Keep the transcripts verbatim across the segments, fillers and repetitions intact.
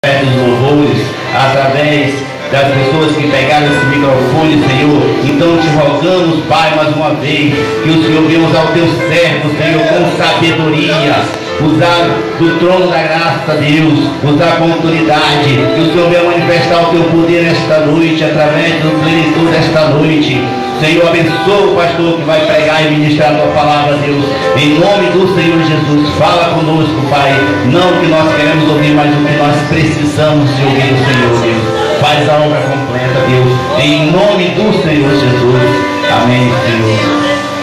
dos louvores, através das pessoas que pegaram esse microfone, Senhor. Então te rogamos, Pai, mais uma vez, que o Senhor venha usar o teu servo, Senhor, com sabedoria, usar do trono da graça, Deus, usar com autoridade, que o Senhor venha manifestar o teu poder esta noite, através do plenitude desta noite. Senhor, abençoa o pastor que vai pregar e ministrar a tua palavra, Deus. Em nome do Senhor Jesus, fala conosco, Pai. Não o que nós queremos ouvir, mas o que nós precisamos de ouvir do Senhor, Deus. Faz a obra completa, Deus. Em nome do Senhor Jesus. Amém, Senhor.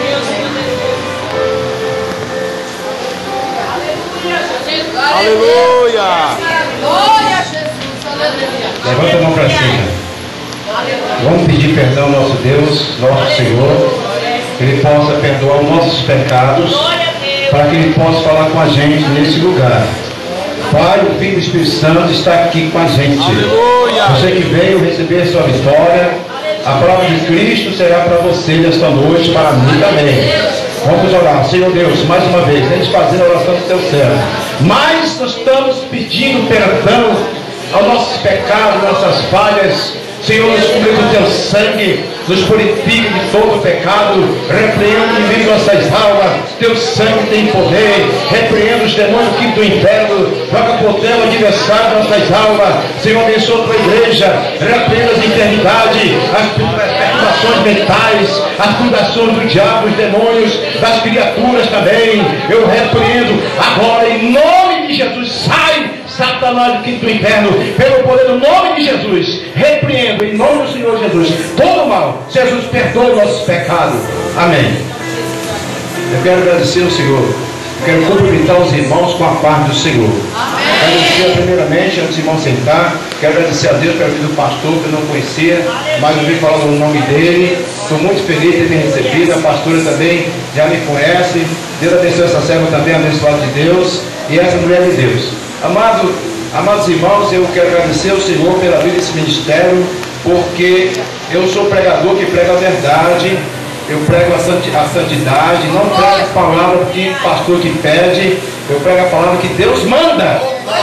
Aleluia! Glória a Jesus, aleluia! Levanta a mão para cima. Vamos pedir perdão ao nosso Deus, nosso Senhor, que Ele possa perdoar os nossos pecados, para que Ele possa falar com a gente nesse lugar. Pai, o Filho do Espírito Santo está aqui com a gente. Aleluia! Você que veio receber a sua vitória, a palavra de Cristo será para você nesta noite, para mim também. Vamos orar. Senhor Deus, mais uma vez, vem fazer a oração do teu servo. Mas nós estamos pedindo perdão aos nossos pecados, nossas falhas. Senhor, nos cubra com o teu sangue, nos purifica de todo o pecado, repreenda o inimigo de nossas almas, teu sangue tem poder, repreenda os demônios que do inferno, joga por terra o adversário de nossas almas. Senhor, abençoa a tua igreja, repreenda as enfermidades, as perturbações mentais, as fundações do diabo, os demônios, das criaturas também. Eu repreendo agora em nome de Jesus. Sai, Satanás, do quinto do inferno, pelo poder do nome de Jesus. Repreendo em nome do Senhor Jesus todo mal. Jesus, perdoa nossos pecados. Amém. Eu quero agradecer ao Senhor. Eu quero cumprimentar os irmãos com a paz do Senhor. Amém. Agradecer primeiramente, antes do irmão sentar, quero agradecer a Deus pela vida do pastor que eu não conhecia, mas ouvi falar no nome dele. Estou muito feliz de ter me recebido. A pastora também já me conhece. Deus abençoe essa serva também, abençoada de Deus, e essa mulher de Deus. Amado, amados irmãos, eu quero agradecer ao Senhor pela vida desse ministério, porque eu sou pregador que prega a verdade, eu prego a santidade, não prego a palavra que o pastor que pede, eu prego a palavra que Deus manda.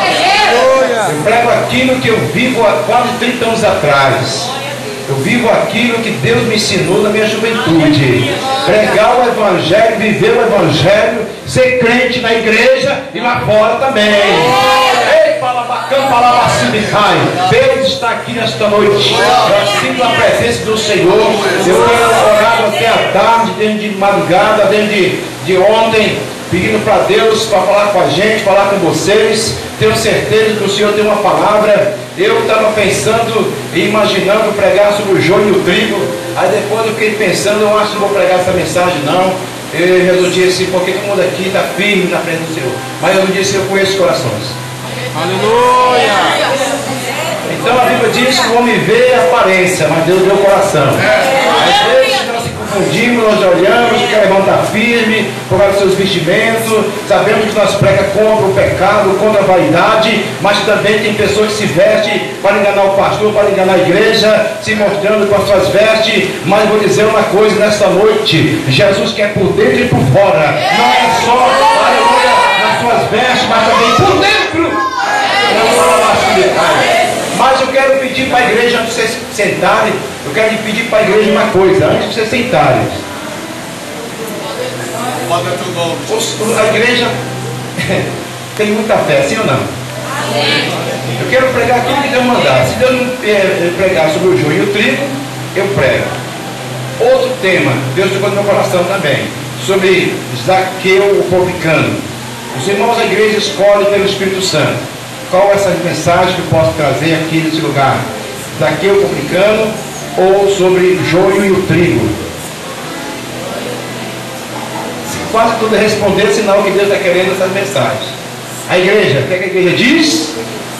Eu prego aquilo que eu vivo há quase trinta anos atrás. Eu vivo aquilo que Deus me ensinou na minha juventude. Pregar o Evangelho, viver o Evangelho, ser crente na igreja e lá fora também. Ei, palabacão, palabacimicai. Deus está aqui nesta noite. Eu sinto a presença do Senhor. Eu tenho orado até a tarde, desde de madrugada, desde de ontem, pedindo para Deus para falar com a gente, falar com vocês. Tenho certeza que o Senhor tem uma palavra. Eu estava pensando e imaginando pregar sobre o joio e o trigo. Aí depois eu fiquei pensando, eu acho que não vou pregar essa mensagem não. Eu resolvi assim, porque todo mundo aqui está firme na frente do Senhor. Mas eu disse, eu conheço os corações. Aleluia! Então a Bíblia diz que o homem vê a aparência, mas Deus vê o coração. Às vezes nós se confundimos, nós olhamos, quer levantar firme, por causa dos seus vestimentos, sabemos que nós pregamos contra o pecado, contra a vaidade, mas também tem pessoas que se vestem para enganar o pastor, para enganar a igreja, se mostrando com as suas vestes. Mas vou dizer uma coisa nesta noite: Jesus quer por dentro e por fora, não é só, aleluia, nas suas vestes, mas também por dentro. Mas eu quero pedir para a igreja, antes de vocês sentarem, eu quero pedir para a igreja uma coisa, antes de vocês sentarem. A igreja tem muita fé, sim ou não? Eu quero pregar aquilo que Deus mandar. Se Deus não pregar sobre o joio e o trigo, eu prego. Outro tema, Deus tocou no meu coração também, sobre Zaqueu, o publicano. Os irmãos da igreja escolhem pelo Espírito Santo qual é essa mensagem que eu posso trazer aqui nesse lugar. Zaqueu, o publicano, ou sobre o joio e o trigo. Quase tudo é responder, senão o que Deus está querendo essas mensagens. A igreja, o que, é que a igreja diz?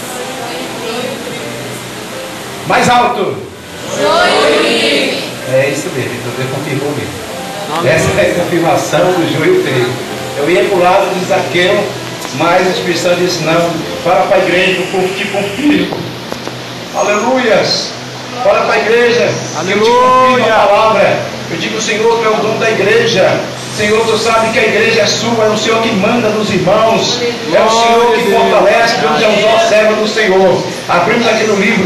Mais alto. É isso mesmo, então Deus confirmou mesmo. Essa é a confirmação do joio e o trigo. Eu ia para o lado de Zaqueu, mas a Espírito Santo disse: não, fala para a igreja, que o povo te confirma. Aleluias. Fala para a igreja, que eu te confirmo a palavra. Eu digo: o Senhor, tu é o dono da igreja. Senhor, tu sabe que a igreja é sua, é o Senhor que manda nos irmãos, é o Senhor que fortalece, Deus é os ó servo do Senhor. Abrimos aqui no livro,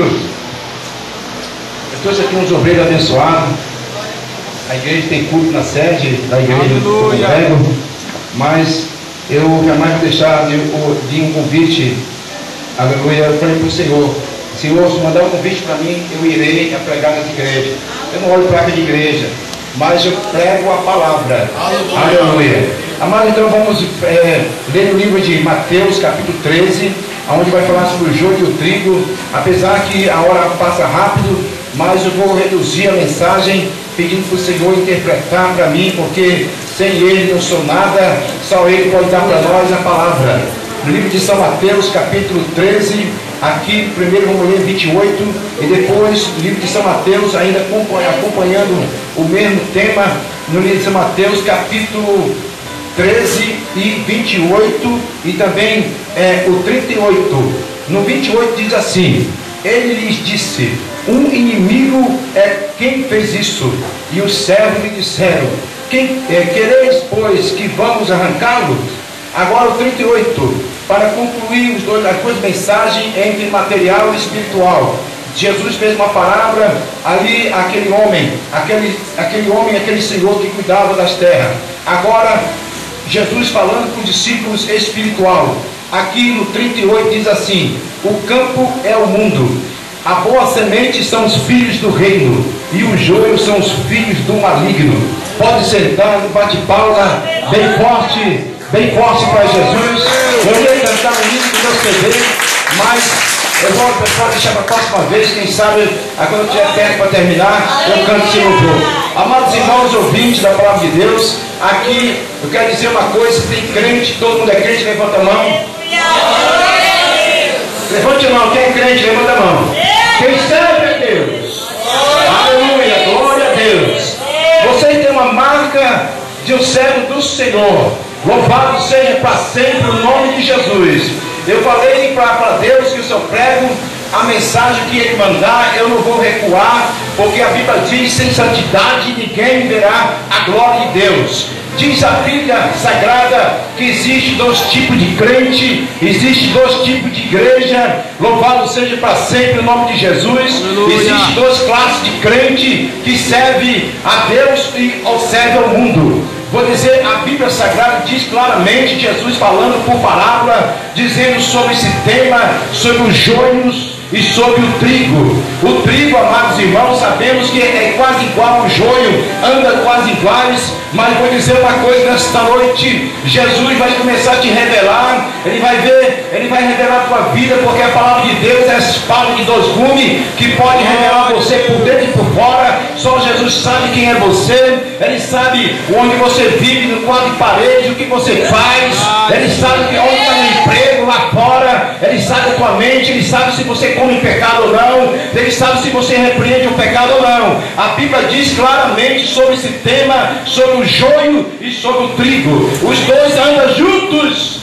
eu trouxe aqui uns obreiros abençoados. A igreja tem culto na sede da igreja do Congrego, mas eu jamais vou deixar de, de um convite, aleluia, eu falei para o Senhor, Senhor, se mandar um convite para mim, eu irei a pregar nessa igreja. Eu não olho placa de igreja, mas eu prego a palavra. Aleluia. Aleluia. Amado, então vamos é, ler o livro de Mateus, capítulo treze, onde vai falar sobre o joio e o trigo. Apesar que a hora passa rápido, mas eu vou reduzir a mensagem, pedindo para o Senhor interpretar para mim, porque sem Ele não sou nada, só Ele pode dar para nós a palavra. No livro de São Mateus, capítulo treze, aqui primeiro vamos ler vinte e oito, e depois no livro de São Mateus, ainda acompanhando o mesmo tema, no livro de São Mateus, capítulo treze e vinte e oito, e também é, o trinta e oito. No vinte e oito diz assim: ele lhes disse, um inimigo é quem fez isso. E os servos lhe disseram, quem, é, quereis, pois, que vamos arrancá-lo? Agora o trinta e oito, para concluir os dois, as duas mensagens entre material e espiritual. Jesus fez uma palavra ali, aquele homem, aquele, aquele homem, aquele senhor que cuidava das terras. Agora, Jesus falando com os discípulos espiritual. Aqui no trinta e oito diz assim: o campo é o mundo, a boa semente são os filhos do reino, e o joio são os filhos do maligno. Pode sentar, bate palma, bem forte, bem forte para Jesus. Eu ia cantar no início do meu C D, mas eu vou, eu vou deixar para a próxima vez, quem sabe, quando eu estiver perto para terminar, eu canto esse louvor. Amados irmãos ouvintes da palavra de Deus, aqui eu quero dizer uma coisa: tem crente, todo mundo é crente, levanta a mão. Levante a mão, quem é crente, levanta a mão. Quem serve a Deus, aleluia, glória a Deus. Vocês têm uma marca de um servo do Senhor. Louvado seja para sempre o nome de Jesus. Eu falei para Deus que se eu prego a mensagem que Ele mandar, eu não vou recuar, porque a Bíblia diz: sem santidade ninguém verá a glória de Deus. Diz a Bíblia Sagrada que existe dois tipos de crente, existe dois tipos de igreja. Louvado seja para sempre o nome de Jesus. Existe duas classes de crente, que serve a Deus e ou serve ao mundo. Vou dizer, a Bíblia Sagrada diz claramente, Jesus falando por parábola, dizendo sobre esse tema, sobre os joios e sobre o trigo. O trigo, amados irmãos, sabemos que é quase igual ao joio, anda quase iguais, mas vou dizer uma coisa nesta noite: Jesus vai começar a te revelar, Ele vai ver, Ele vai revelar a tua vida, porque a palavra de Deus é a espada de dois gumes, que pode revelar você por dentro e por fora. Só Jesus sabe quem é você, Ele sabe onde você vive, no quadro de parede, o que você faz, Ele sabe onde está no emprego, lá fora, Ele sabe a tua mente, Ele sabe se você come pecado ou não, Ele sabe se você repreende o pecado ou não. A Bíblia diz claramente sobre esse tema, sobre o joio e sobre o trigo. Os dois andam juntos.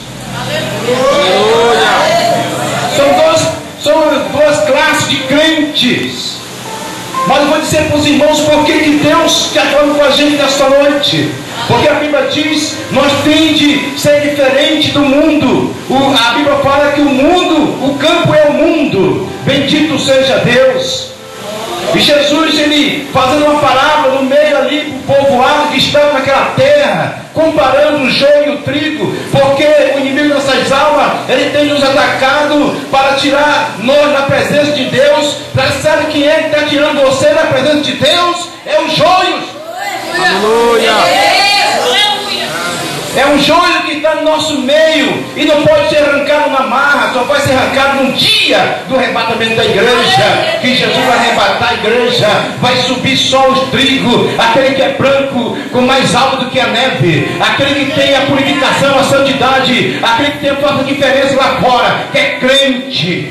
São, dois, são duas classes de crentes. Mas eu vou dizer para os irmãos por que Deus está falando com a gente nesta noite. Porque a Bíblia diz, nós temos de ser diferente do mundo. O, a Bíblia fala que o mundo, o campo é o mundo. Bendito seja Deus. E Jesus, ele fazendo uma parábola no meio ali do povoado que estava naquela terra, comparando o joio e o trigo, porque o inimigo das nossas almas, ele tem nos atacado para tirar nós da presença de Deus. Para saber quem é que está tirando você da presença de Deus? É o joio. Aleluia. É um joio que está no nosso meio e não pode ser arrancado na marra, só vai ser arrancado num dia do arrebatamento da igreja, que Jesus vai arrebatar a igreja, vai subir só os trigo, aquele que é branco, com mais alto do que a neve, aquele que tem a purificação, a santidade, aquele que tem a força diferença lá fora, que é crente.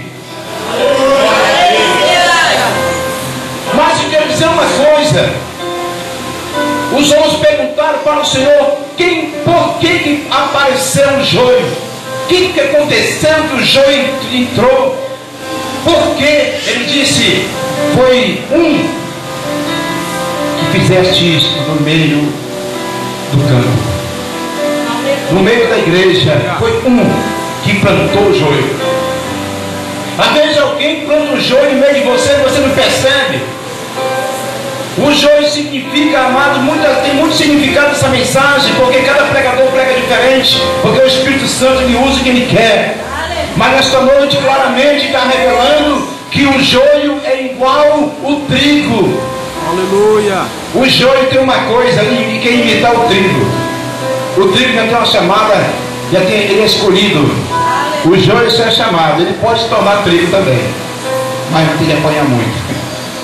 Mas eu quero dizer uma coisa. Os homens perguntaram para o Senhor, quem, por que, que apareceu o joio? O que, que aconteceu que o joio entrou? Porque ele disse, foi um que fizeste isso no meio do campo. No meio da igreja, foi um que plantou o joio. Às vezes alguém planta o joio no meio de você e você não percebe. O joio significa, amado, muita, tem muito significado essa mensagem, porque cada pregador prega diferente, porque o Espírito Santo ele usa quem ele quer. Mas nesta noite claramente está revelando que o joio é igual o trigo. Aleluia. O joio tem uma coisa, ele quer imitar o trigo. O trigo já tem uma chamada, já tem, ele é escolhido. O joio só é chamado, ele pode se tornar trigo também, mas vai ter de apanhar muito.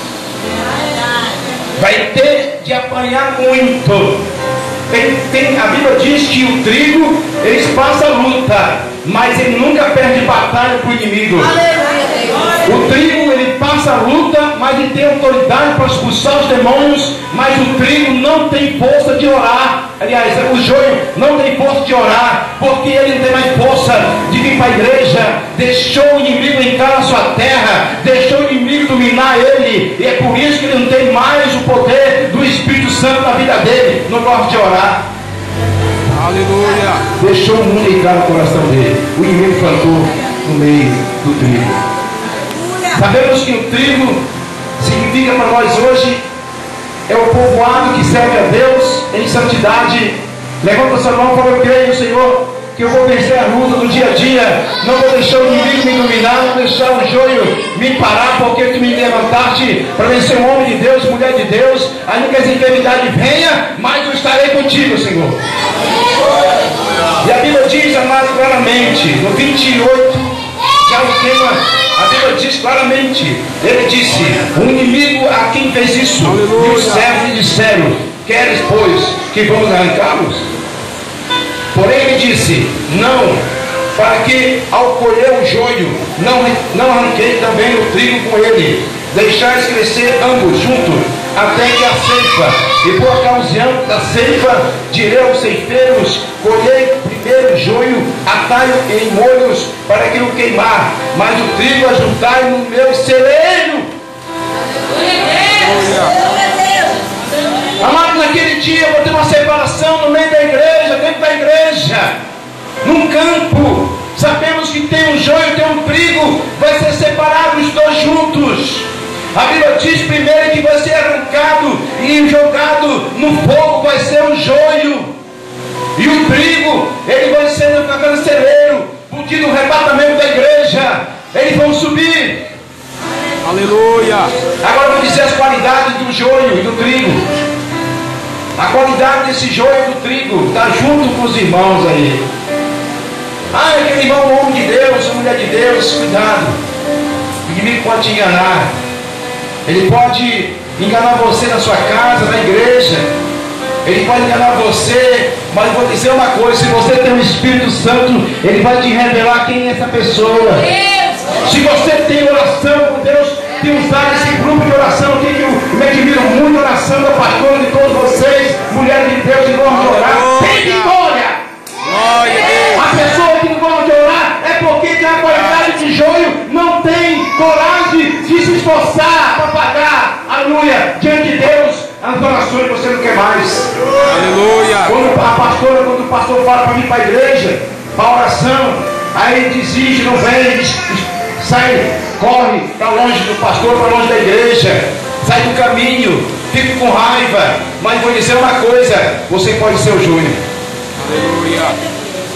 Vai ter de apanhar muito. Tem, tem, a Bíblia diz que o trigo, eles passam luta, mas ele nunca perde batalha para o inimigo. O trigo, ele passa a luta, mas ele tem autoridade para expulsar os demônios, mas o trigo não tem força de orar. Aliás, o joio não tem força de orar, porque ele não tem mais força de vir para a igreja. Deixou o inimigo entrar na sua terra, deixou o inimigo dominar ele, e é por isso que ele não tem mais o poder do Espírito Santo na vida dele. Não gosta de orar. Aleluia. Deixou o mundo entrar no coração dele. O inimigo plantou no meio do trigo. Sabemos que o trigo significa para nós hoje é o povoado que serve a Deus em santidade. Levanta a sua mão e fala: eu creio, Senhor, que eu vou vencer a luta do dia a dia. Não vou deixar o inimigo me dominar, não vou deixar o joio me parar, porque tu me levantaste para vencer um homem de Deus, mulher de Deus. Ainda que as enfermidades venham, mas eu estarei contigo, Senhor. E a Bíblia diz, amado, claramente, no vinte e oito, já o tema. A Bíblia diz claramente, ele disse: o inimigo a quem fez isso, aleluia, e os servos lhe disseram: queres, pois, que vamos arrancá-los? Porém ele disse: não, para que ao colher o joio, não, não arranquei também o trigo com ele. Deixais crescer ambos juntos, até que a ceifa. E por ocasião da ceifa, direi aos ceifeiros: colhei primeiro o joio, atai-o em molhos, para que o queimar, mas o trigo ajuntai no meu celeiro. Amado, naquele dia eu vou ter uma separação no meio da igreja, dentro da igreja, num campo. Sabemos que tem um joio, tem um trigo, vai ser separado os dois juntos. A Bíblia diz primeiro que vai ser arrancado e jogado no fogo, vai ser o joio. E o trigo, ele vai ser no canceleiro, porque no arrebatamento da igreja, eles vão subir. Aleluia. Agora eu vou dizer as qualidades do joio e do trigo. A qualidade desse joio e do trigo está junto com os irmãos aí. Ah, aquele irmão, um homem de Deus, uma mulher de Deus, cuidado. O inimigo pode te enganar. Ele pode enganar você na sua casa, na igreja. Ele pode enganar você. Mas eu vou dizer uma coisa: se você tem o Espírito Santo, ele vai te revelar quem é essa pessoa. Se você tem oração, Deus tem usado esse grupo de oração aqui, que eu me admiro muito, a oração da pastora, de todos vocês, mulheres de Deus que gostam de orar. Tem vitória! A pessoa que não gosta de orar é porque tem a qualidade de joio, não tem coragem de se esforçar para pagar, aleluia, diante de Deus, as orações que você não quer mais. Aleluia. Quando a pastora, quando o pastor fala para vir para a igreja, para a oração, aí ele desiste, não vem, sai, corre para longe do pastor, para longe da igreja, sai do caminho, fica com raiva. Mas vou dizer uma coisa: você pode ser o joio. Aleluia.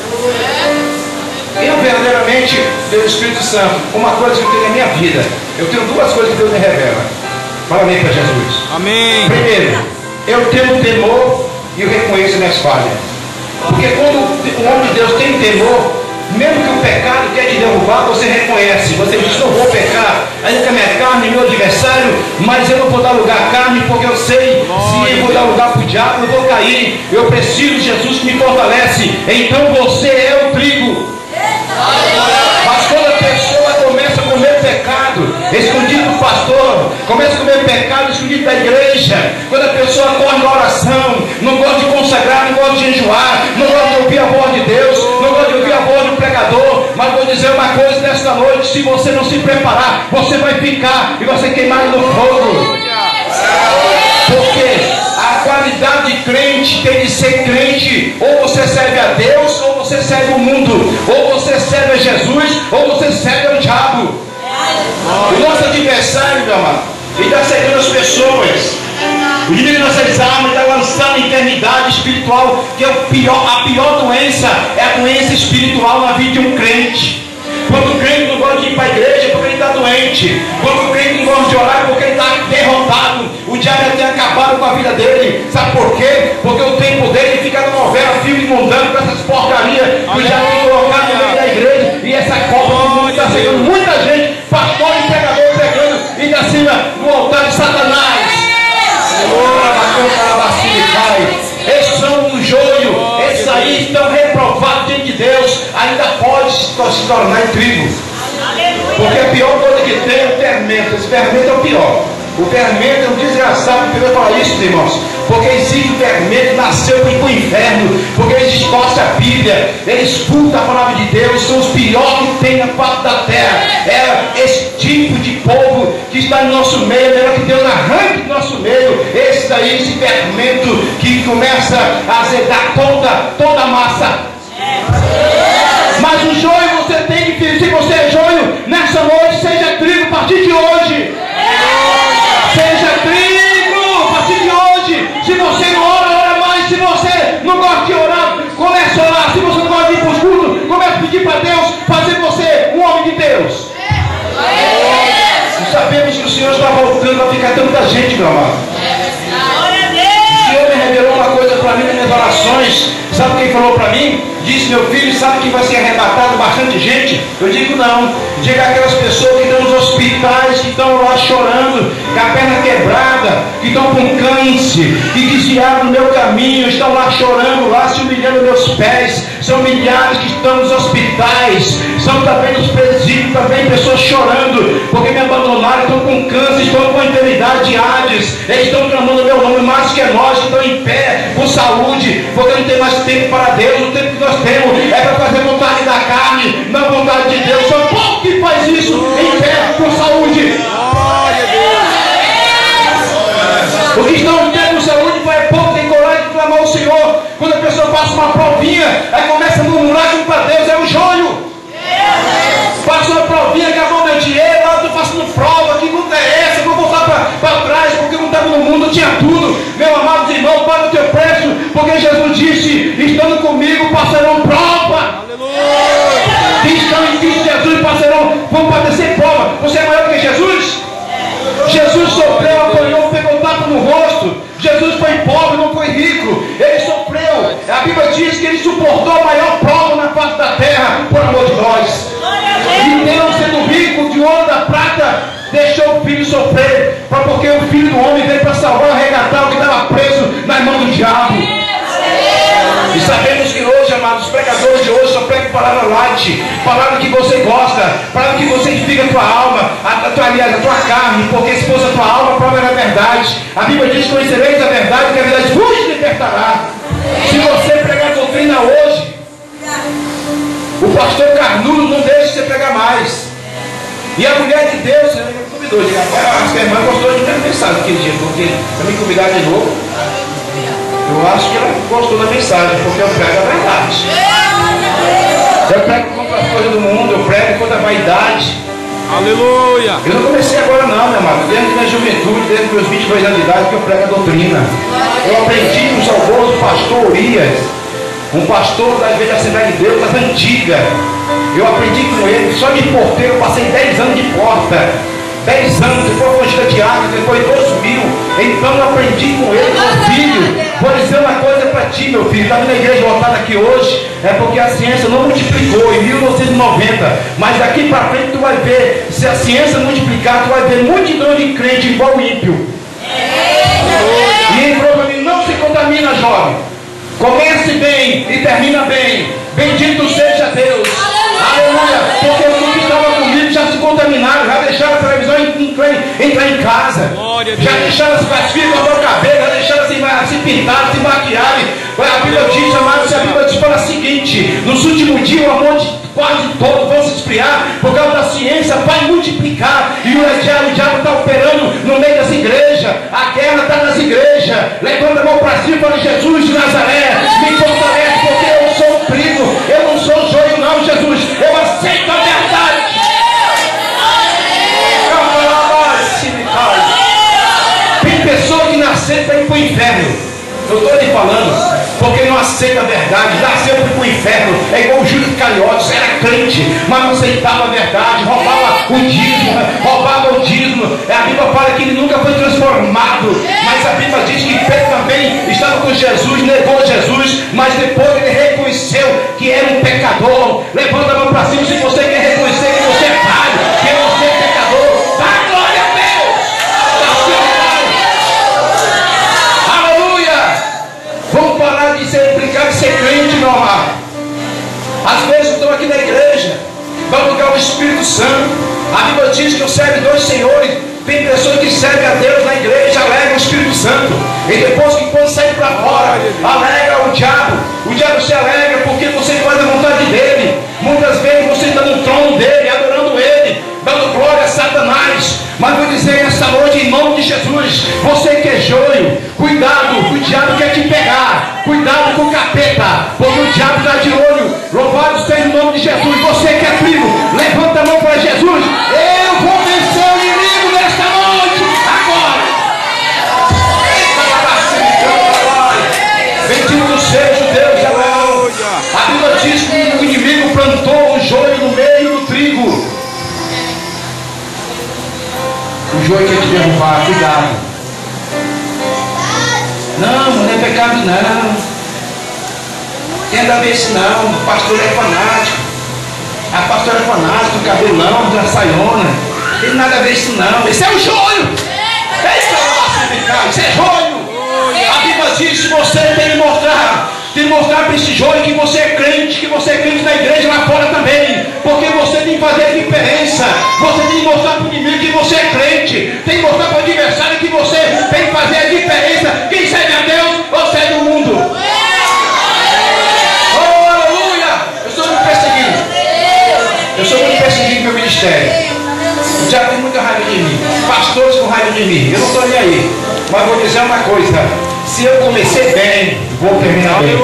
Eu verdadeiramente tenho o Espírito Santo. Uma coisa que eu tenho na minha vida, eu tenho duas coisas que Deus me revela. Fala bem para Jesus. Amém. Primeiro, eu tenho temor e eu reconheço minhas falhas. Porque quando o homem de Deus tem temor, mesmo que o pecado quer te derrubar, você reconhece. Você diz: não vou pecar, ainda que a minha carne é meu adversário, mas eu não vou dar lugar à carne, porque eu sei, se eu vou dar lugar para o diabo, eu vou cair. Eu preciso de Jesus que me fortalece. Então você é o trigo. Mas quando a pessoa começa a comer pecado escondido do pastor, começa a comer pecado escondido da igreja, quando a pessoa corre na oração, não gosta de consagrar, não gosta de enjoar, não gosta de ouvir a voz de Deus, não gosta de ouvir a voz do pregador. Mas vou dizer uma coisa nesta noite: se você não se preparar, você vai ficar e vai ser queimado no fogo. Porque a qualidade de crente crente tem de ser crente. Ou você serve a Deus, ou você serve o mundo. Ou você serve a Jesus, ou você serve ao diabo. O nosso adversário, meu amado, ele está cegando as pessoas. O inimigo das nossas almas está lançando enfermidade espiritual, que é o pior, a pior doença é a doença espiritual na vida de um crente. Quando o crente não gosta de ir para a igreja é porque ele está doente. Quando o crente não gosta de orar é porque ele está derrotado. O diabo já tem acabado com a vida dele. Sabe por quê? Porque o tempo dele fica na novela, filme mundano, com essas porcarias que o diabo tem colocado no meio da igreja. E essa copa do mundo está chegando muita gente, pastor e pregador pregando, e está acima do altar de Satanás. Esses são o joio, esses aí estão reprovados diante de Deus, ainda pode se tornar em trigo. Porque a pior coisa que tem é o fermento. Esse fermento é o pior. O fermento é um desgraçado, que eu vou falar isso, irmãos. Porque existe o fermento, nasceu para ir para o inferno. Porque eles distorcem a Bíblia, eles furtam a palavra de Deus, são os piores que tem na face da terra. É esse tipo de povo que está no nosso meio, é melhor que Deus arranque do nosso meio. Esse daí, esse fermento que começa a azedar toda, toda a massa. Mas o joio você tem que, se você é joio, nessa noite seja trigo a partir de hoje. Seja trigo a partir de hoje. Se você não ora, ora mais. Se você não gosta de orar, comece a orar. Se você não gosta de ir para os cultos, comece a pedir para Deus fazer você um homem de Deus. E sabemos que o Senhor está voltando a ficar tanta gente, meu amado. O Senhor me revelou uma coisa para mim nas minhas orações. Sabe quem falou para mim? Disse: meu filho, sabe que vai ser arrebatado bastante gente? Eu digo: não. Diga aquelas pessoas que estão nos hospitais, que estão lá chorando, com a perna quebrada, que estão com câncer, que desviaram do meu caminho, estão lá chorando, lá se humilhando meus pés. São milhares que estão nos hospitais, são também nos presídios, também pessoas chorando, porque me abandonaram, estão com câncer, estão com enfermidade de Hades. Eles estão clamando o meu nome mais que nós, que estão em pé, com saúde, porque não tem mais tempo para Deus. O tempo que nós temos é para fazer vontade da carne, não vontade de Deus. São poucos que faz isso em pé, com saúde. O que estão tendo saúde é pouco, tem coragem de clamar ao Senhor. Quando a pessoa passa uma provinha, aí começa a murmurar junto para Deus, é o joio. Passa uma provinha, acabou meu dinheiro, eu estou passando prova, que luta é essa? Eu vou voltar para trás, porque não estava no mundo, eu tinha tudo. Meu amado irmão, paga o teu preço, porque Jesus disse: estando comigo passarão prova. Que estão em Cristo Jesus passarão, vão padecer prova. Você é maior que Jesus? Jesus sofreu, apanhou, pegou tapa no rosto. Jesus foi pobre, não foi rico. Ele sofreu. A Bíblia diz que ele suportou a maior prova na face da terra por amor de nós. E Deus, sendo rico de ouro da prata, deixou o filho sofrer, porque o filho do homem veio para salvar, arregatar o que estava preso nas mãos do diabo. E sabemos que hoje, amados, os pregadores de hoje só pregam palavra light, palavra que você gosta, palavra que você edifica a tua alma, a tua, aliás, a tua carne, porque se fosse a tua alma, a prova era a verdade. A Bíblia diz: conhecereis a verdade, que a verdade vos libertará. Se você pregar a doutrina hoje, o pastor Carnudo não deixa você pregar mais. E a mulher de Deus, ela me convidou, eu digo: acho que a irmã gostou de minha mensagem aquele dia, porque para me convidar de novo, eu acho que ela gostou da mensagem, porque eu prego a verdade. Eu prego contra as coisas do mundo, eu prego contra a vaidade. Aleluia! Eu não comecei agora não, meu amado. Desde a minha juventude, desde os meus vinte e dois anos de idade, que eu prego a doutrina. Eu aprendi com o saudoso pastor Urias, um pastor da igreja da Assembleia de Deus, das antigas. Eu aprendi com ele, só de porteiro, eu passei dez anos de porta. dez anos, depois foi um de água, depois dois mil. Então eu aprendi com ele, meu filho. Vou dizer uma coisa para ti, meu filho. Está vendo a igreja lotada aqui hoje? É porque a ciência não multiplicou em mil novecentos e noventa. Mas daqui para frente tu vai ver. Se a ciência multiplicar, tu vai ver multidão de crente igual o ímpio. E ele falou para mim: não se contamina, jovem. Comece bem e termina bem. Bendito seja Deus. Aleluia. Porque os que estavam comigo já se contaminaram, já deixaram a televisão entrar, entrar em casa, já deixaram as filhas cortar o cabelo, já deixaram se, se pintar, se maquiarem. A Bíblia diz, amados, a Bíblia diz para o seguinte: nos últimos dias o amor de quase todos vão se esfriar por causa da ciência, vai multiplicar. E o diabo, o diabo está operando no meio das igrejas. A guerra está nas igrejas. aleluia. Levanta a mão para cima e fala: Jesus de Nazaré, me fortalece, porque eu sou o trigo, eu não sou o joio não, Jesus, eu aceito a verdade. Tem pessoa que nasceu para ir para o inferno. Eu estou lhe falando, porque não aceita a verdade, nasceu para o inferno. É igual o Júlio Iscariotes, era crente, mas não aceitava a verdade, roubava o dízimo, roubava o dízimo. A Bíblia fala que ele nunca foi transformado, mas a Bíblia diz que Pedro também estava com Jesus, negou Jesus, mas depois ele reconheceu que era um pecador. Levanta a mão para cima se você quer reconhecer que você é falho, que você é pecador. Dá glória a Deus! Vamos parar de ser brincar de ser crente, meu amado. Às vezes eu estou aqui na igreja, vamos ligar o Espírito Santo. A Bíblia diz que eu serve dois senhores. Tem pessoas que servem a Deus na igreja, alegam o Espírito Santo, e depois que quando sair para fora, alega o diabo. O diabo se alegra porque você faz a vontade dele. Muitas vezes você está no trono dele, adorando ele, dando glória a Satanás. Mas vou dizer nessa noite, em nome de Jesus, você que é joio, cuidado, o diabo quer te pegar. Cuidado com o capeta, porque o diabo está de olho. Louvado seja o nome de Jesus. Você que é trigo, levanta a mão para Jesus. Eu vou vencer o inimigo nesta noite, agora. Bendito seja o Deus, aleluia. A Bíblia diz que o inimigo plantou o joio no meio do trigo. O joio quer te derrubar, cuidado. Não, não é pecado não. Tem nada a ver isso não. O pastor é fanático. A pastora é fanática, o cabelão, da saiona. Tem nada a ver isso não. Isso é o joio. Isso é joio. A Bíblia diz que você tem que mostrar, tem que mostrar para esse joio que você é crente, que você é crente na igreja lá fora também. Porque você tem que fazer a diferença. Você tem que mostrar para o inimigo que você é crente. Tem que mostrar para o adversário que você tem que fazer a diferença. Quem serve a Deus ou serve o mundo? Oh, aleluia! Eu sou muito perseguido. Eu sou muito perseguido no meu ministério. O diabo tem muita raiva de mim. Pastores com raiva de mim. Eu não estou nem aí. Mas vou dizer uma coisa. Se eu comecei bem, vou terminar bem.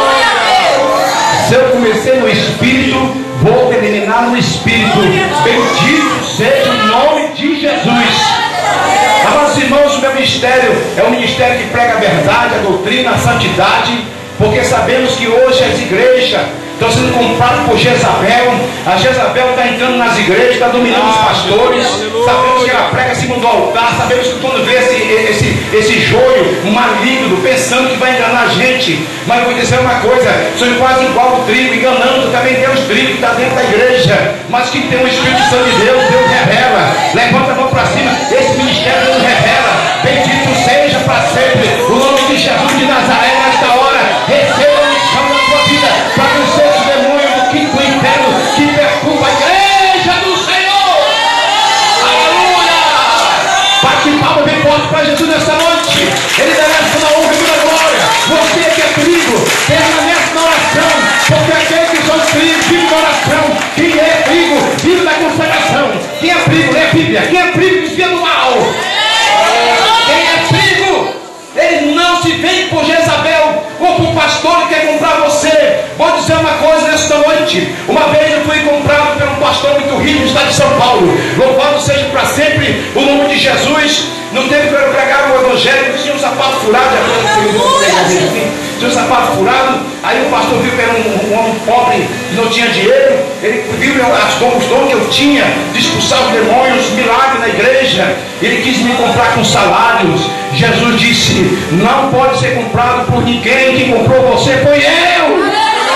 Se eu comecei no Espírito, vou terminar no Espírito. Bendito seja o nome de Jesus. Amados irmãos, o meu ministério é um ministério que prega a verdade, a doutrina, a santidade, porque sabemos que hoje as igrejas estão sendo compradas por Jezabel. A Jezabel está entrando nas igrejas, está dominando os pastores. Sabemos que ela prega segundo o altar. Sabemos que quando vê esse, esse, esse joio maligno, pensando que vai enganar a gente. Mas eu vou dizer uma coisa: sou quase igual o trigo, enganando também Deus trigo que está dentro da igreja. Mas que tem o Espírito Santo de Deus, Deus revela. Levanta a mão para cima, esse ministério Deus revela. Bendito seja para sempre o nome de Jesus de Nazaré. Nesta hora, receba a missão da tua vida para vencer esse demônio do quinto inferno que perturba a igreja do Senhor. Aleluia! Bate palma bem forte para Jesus nesta noite. Ele merece toda a honra e toda a glória. Você que é trigo, permanece na oração, porque aquele que são trigos vive na oração. Quem é trigo vive na consagração. Quem é trigo lê a Bíblia. Quem é trigo desvia do mal. Quem é trigo, ele não se vem por Jezabel ou por pastor que quer comprar você. Vou dizer uma coisa nesta noite. Uma vez eu fui comprado por um pastor muito rico do estado de São Paulo. Louvado seja para sempre o nome de Jesus. No tempo que eu pregava o evangelho, tinha um sapato furado. Tinha um sapato furado. Aí o pastor viu que era um, um homem pobre que não tinha dinheiro. Ele viu as dons, os dons que eu tinha de expulsar os demônios, milagres na igreja. Ele quis me comprar com salários. Jesus disse: não pode ser comprado por ninguém. Quem comprou você foi eu.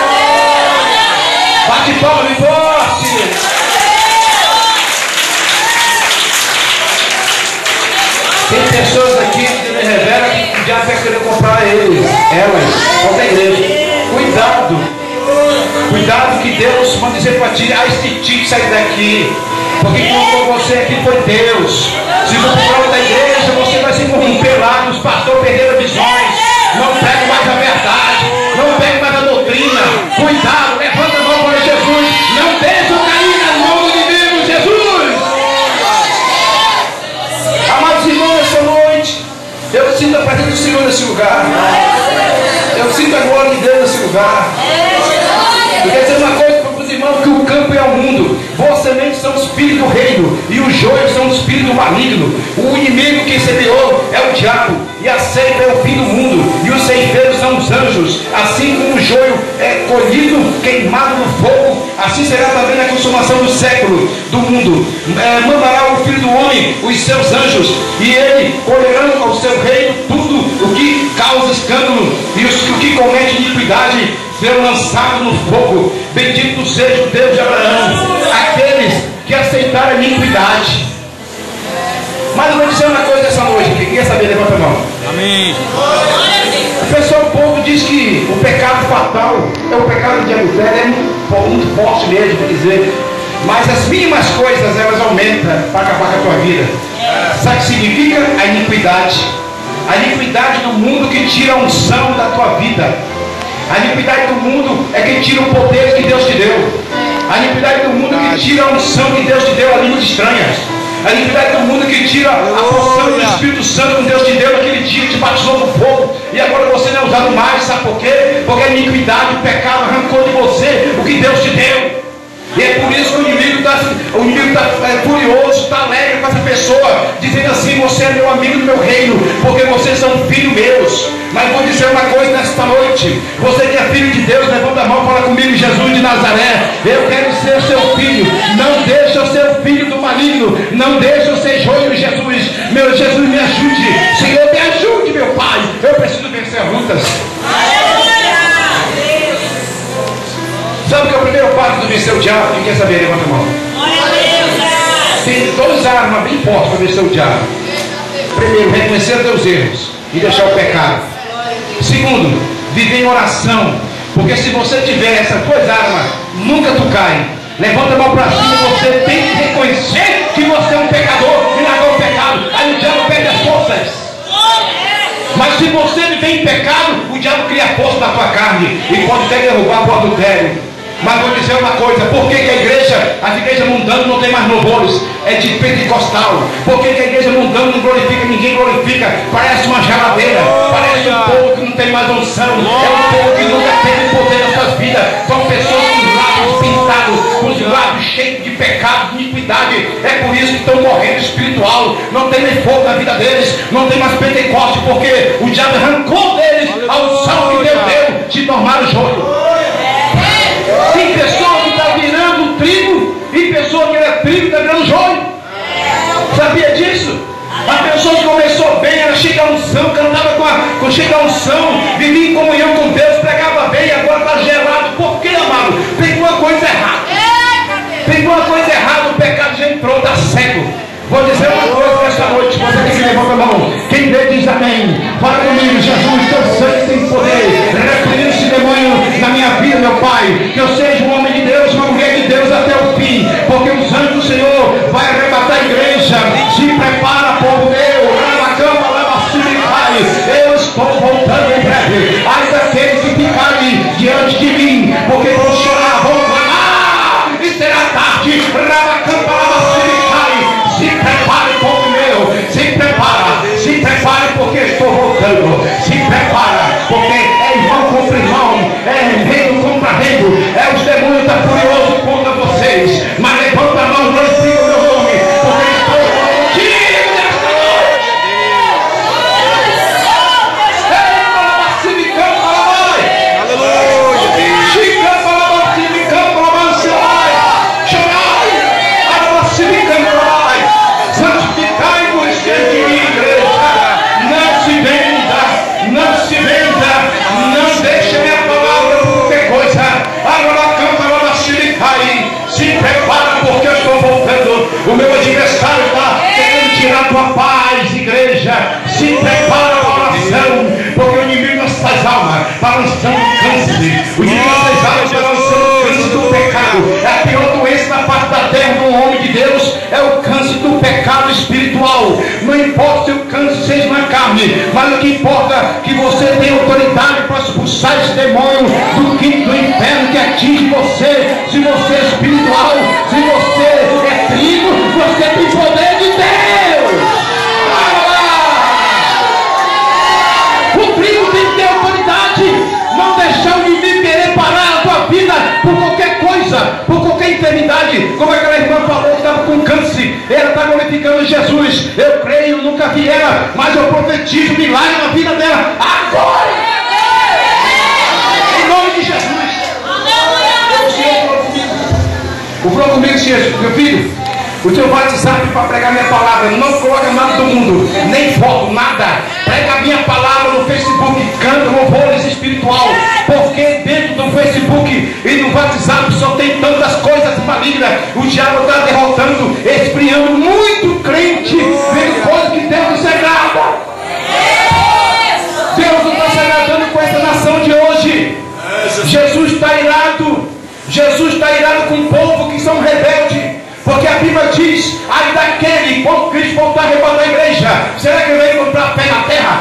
Bate palma bem forte. Tem pessoas aqui que me revelam que o diabo vai querer comprar eles, elas, qualquer igreja. Cuidado. Cuidado que Deus vai dizer para ti: ah, este tique sai daqui. Porque quem comprou você aqui foi Deus. Se for por da igreja, você vai se corromper lá. Os pastores perderam visões. Não pegue mais a verdade. Não pegue mais a doutrina. Cuidado, levanta a mão para Jesus. Não deixa eu cair na mão do inimigo, Jesus. Amados irmãos, essa noite eu sinto a presença do Senhor nesse lugar. Eu sinto a glória de Deus nesse lugar. Eu quero dizer uma coisa para os irmãos, que o campo é o mundo. Boas sementes são o espírito do reino, e os joios são o espírito maligno. O inimigo que semeou é o diabo, e a ceifa é o fim do mundo, e os ceifeiros são os anjos. Assim como o joio é colhido, queimado no fogo, assim será também na consumação do século do mundo. É, mandará o Filho do Homem os seus anjos, e ele colherão ao seu reino tudo o que causa escândalo, e os, o que comete iniquidade serão lançados no fogo. Bendito seja o Deus de Abraão, aqueles que aceitaram a iniquidade. Mas eu vou dizer uma coisa essa noite, quem quer saber, levanta a mão. Amém. O pessoal, o povo diz que o pecado fatal é o pecado de adultério, é muito, muito forte mesmo, quer dizer. Mas as mínimas coisas, elas aumentam para acabar com a tua vida. Sabe o que significa? A iniquidade. A iniquidade do mundo que tira a unção da tua vida. A iniquidade do mundo é que tira o poder que Deus te deu. A iniquidade do mundo é que tira a unção que Deus te deu a línguas estranhas. A iniquidade do mundo é que tira a porção do Espírito Santo que Deus te deu naquele dia, que te batizou no fogo, e agora você não é usado mais. Sabe por quê? Porque a iniquidade, o pecado arrancou de você o que Deus te deu. E é por isso que o inimigo está o inimigo tá, é, furioso, está alegre com essa pessoa, dizendo assim: você é meu amigo do meu reino, porque vocês são filhos meus. Mas vou dizer uma coisa nesta noite: você que é filho de Deus, levanta a mão, fala comigo: Jesus de Nazaré, eu quero ser seu filho. Não deixa eu ser o filho do maligno, não deixa eu ser joio, Jesus. Meu Jesus, me ajude, Senhor, me ajude, meu Pai. Eu preciso vencer lutas. Sabe que é o primeiro passo do vencer o diabo? Quem quer saber? Levanta a mão. Tem duas armas bem fortes para vencer o diabo. Primeiro, reconhecer os teus erros e deixar o pecado. Segundo, viver em oração. Porque se você tiver essas duas armas, nunca tu cai. Levanta a mão para cima, você tem que reconhecer que você é um pecador e largar o pecado. Aí o diabo perde as forças. Mas se você viver em pecado, o diabo cria força na tua carne e pode até derrubar o adultério. Mas vou dizer uma coisa: por que, que a igreja, as igrejas mundanas não tem mais louvores? É de pentecostal. Por que, que a igreja mundana não glorifica? Ninguém glorifica. Parece uma geladeira, parece um povo que não tem mais unção. É um povo que nunca teve poder nas suas vidas. São pessoas com os lábios pintados, com os lábios cheios de pecado, de iniquidade. É por isso que estão morrendo espiritual. Não tem nem fogo na vida deles, não tem mais Pentecoste, porque o diabo arrancou deles a unção que Deus deu de tomar o joio. Tem pessoa que está virando trigo e pessoa que era trigo está virando joio. Sabia disso? A pessoa que começou bem, ela chega a unção, cantava com a com chega a unção, vivia em comunhão com Deus, pregava bem, agora está gelado. Por quê, amado? Tem uma coisa errada. Tem uma coisa errada, o pecado já entrou, está cego. Vou dizer uma coisa nesta noite, você que levanta a mão. Quem vê diz amém. Fala comigo: Jesus, teu sangue tem poder. Repreende esse demônio na minha vida, meu Pai. Que eu seja um homem de Deus, uma mulher de Deus até o fim. Porque os anjos do Senhor vai arrebatar a igreja. Se prepara, povo meu. Lava a cama, lava a cima e cai. Eu estou voltando em breve. Ai daqueles que ficarem diante de mim, porque vão chorar, vão clamar. E será tarde. Lava a cama, lava a cima e cai. Se prepare, povo meu, se prepara, se prepare, porque estou voltando. Se prepara, porque é irmão contra irmão, é reino contra reino, é os demônios estão furiosos contra vocês. Mas levanta a mão, glorifica o meu nome, porque estou contigo nesta noite. O meu adversário está querendo tirar tua paz, igreja. Se prepara para a oração, porque o inimigo nessas almas está lançando câncer. O inimigo nessas almas está lançando câncer do pecado. É a pior doença na face da terra do homem de Deus, é o câncer do pecado espiritual. Não importa se o câncer seja na carne, mas o que importa é que você tem autoridade para expulsar esse demônio do quinto do inferno que atinge você. Se você é espiritual, se você é trigo, você tem poder de Deus. Jesus, eu creio, nunca vi ela, mas eu profetizo milagre na vida dela agora, em nome de Jesus. O Senhor falou comigo, o falou comigo disse: meu filho, o teu WhatsApp para pregar minha palavra, não coloca nada do mundo, nem foto, nada. Prega a minha palavra no Facebook, canta louvores espiritual, porque dentro do Facebook e no WhatsApp só tem tantas coisas malignas. O diabo está derrotando, esfriando muito crente, vendo coisa que Deus não se agrada. Deus não está se agradando com essa nação de hoje. Jesus está irado, Jesus está irado com o povo que são rebeldes. Porque a Bíblia diz, aí daquele, quando Cristo voltar a arrebatar a igreja, será que ele vai encontrar pé na terra?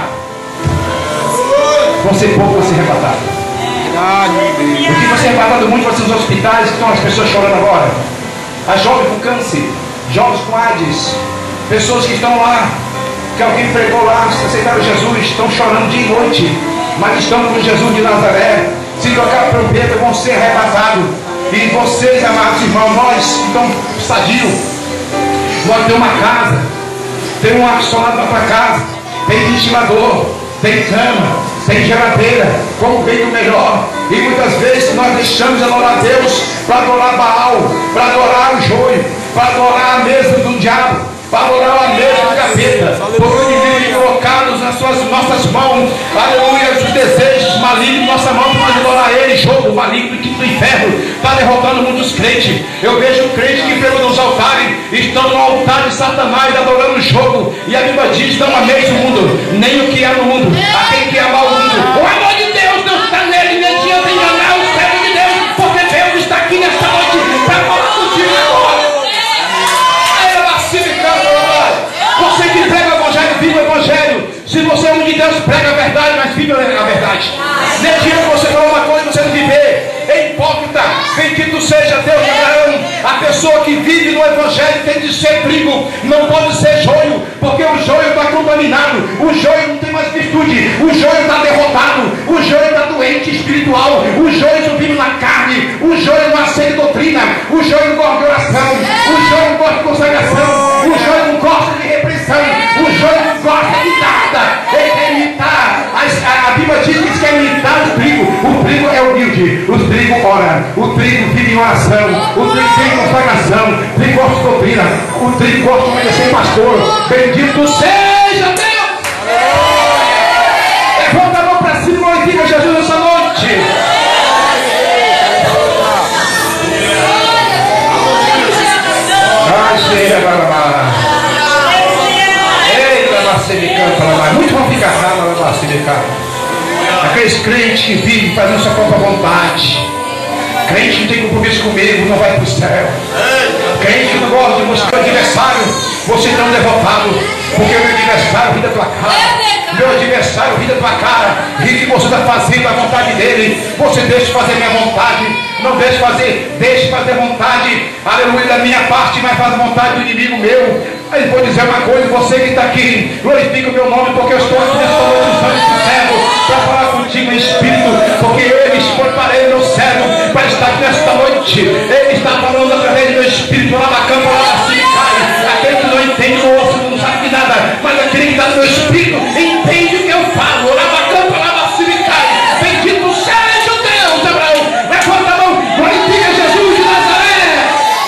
Você pouco vai ser arrebatado. O que vai ser arrebatado muito vai ser os hospitais, que estão as pessoas chorando agora. As jovens com câncer, jovens com AIDS, pessoas que estão lá, que alguém pregou lá, que aceitaram Jesus, estão chorando dia e noite, mas estão com Jesus de Nazaré. Se tocar a trombeta, vão ser arrebatados. E vocês, amados irmãos, nós que estamos sadios, nós temos uma casa, tem um ar-condicionado na tua casa, tem ventilador, tem cama, tem geladeira, como bem do melhor. E muitas vezes nós deixamos de adorar a Deus para adorar Baal, para adorar o joio, para adorar a mesa do diabo, para adorar a mesa do capeta, porque o inimigo tem colocado nas suas, nossas mãos, aleluia, os desejos malignos, nossa mão para nós adorar ele. Jogo maligno do inferno está derrotando muitos crentes. Eu vejo crentes que pegam nos altares, estão no altar de Satanás adorando o jogo, e a Bíblia diz: não ameis o mundo, nem o que há no mundo. Aquele que ama o mundo, o amor de Deus não está nele, nem adianta enganar o servo de Deus, porque Deus está aqui nesta noite para falar contigo agora. Você que prega o evangelho, viva o evangelho. Se você é um de Deus, prega a verdade, mas viva a verdade. Nem adianta você falar uma coisa e você não viver. É hipócrita. Bendito seja Deus de Abraão. A pessoa que vive no evangelho tem de ser trigo, não pode ser joio, porque o joio está contaminado, o joio não tem mais virtude, o joio está derrotado, o joio está doente espiritual, o joio está vindo na carne, o joio não aceita doutrina, o joio não gosta de oração, o joio não gosta de consagração, o joio não gosta de repressão, o joio não gosta de nada. Ele quer imitar. A, a Bíblia diz que quer imitar o trigo. O trigo é humilde, o trigo ora, o trigo vive em oração, o trigo vive em consagração, o trigo gosta de doutrina, o trigo gosta de obedecer pastor. Bendito seja Deus. Levanta a mão para cima e glorifica Jesus nessa noite. Muito vão ficar aqueles crentes que vivem fazendo sua própria vontade. Crente que tem compromisso comigo não vai para o céu. Crente que não gosta de buscar adversário, você não é derrotado, porque o meu adversário ri da tua cara, meu adversário ri da tua cara, ri que você está fazendo a vontade dele. Você deixa fazer minha vontade, não deixe fazer, deixe fazer vontade, aleluia, da minha parte, mas faz a vontade do inimigo meu. Aí vou dizer uma coisa, você que está aqui, glorifica o meu nome, porque eu estou aqui nesta noite do servo, para falar contigo em espírito, porque eu me preparei meu servo para estar aqui nesta noite. Ele está falando através do meu espírito, lá na cama, lá na cima, aquele que não entende, não ouve, não sabe de nada, mas aquele que está no meu espírito entende o que eu falo. Lá na cama, lá na cima, bendito seja o Deus, Abraão. Levanta a mão, glorifica Jesus de Nazaré.